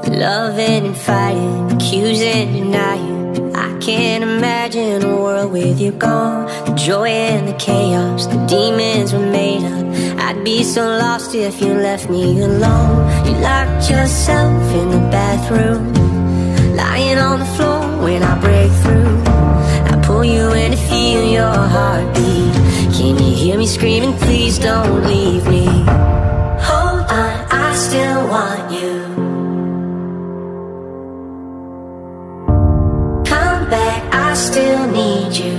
Loving and fighting, accusing, denying. I can't imagine a world with you gone. The joy and the chaos, the demons were made up. I'd be so lost if you left me alone. You locked yourself in the bathroom, lying on the floor when I break through. I pull you in to feel your heartbeat. Can you hear me screaming, please don't leave me? Hold on, I still want you. Come back, I still need you.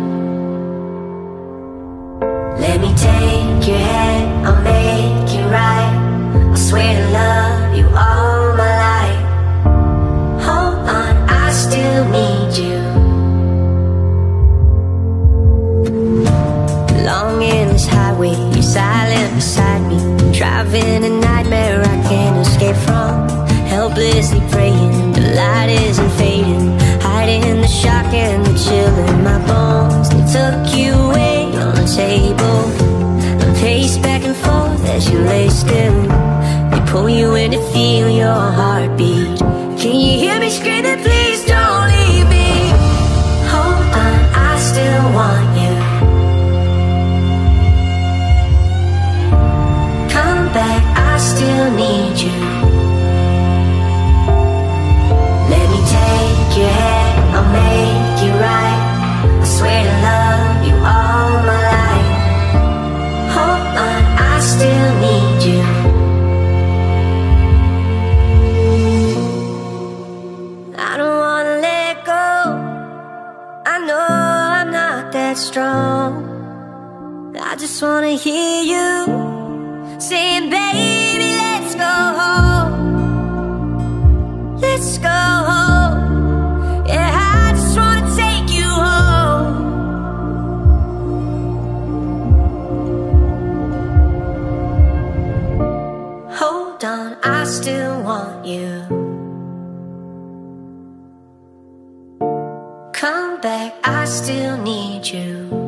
Let me take your hand, I'll make it right. I swear to love you all my life. Hold on, I still need you. Long endless highway, you're silent beside me. Driving a nightmare I can't escape from. Helplessly praying, the light isn't fading. Hiding the shock and the chill in my bones. They took you away on the table. I pace back and forth as you lay still. They pull you in to feel your heartbeat. Can you hear me screaming, please don't leave me? Hold on, I still want you. Come back, I still need you. Let me take your hand, I'll make it right. I swear to love you all my life. Hold on, I still need you. I don't wanna let go. I know I'm not that strong. I just wanna hear you saying, baby, let's go home. Let's go home. Yeah, I just wanna take you home. Hold on, I still want you. Come back, I still need you.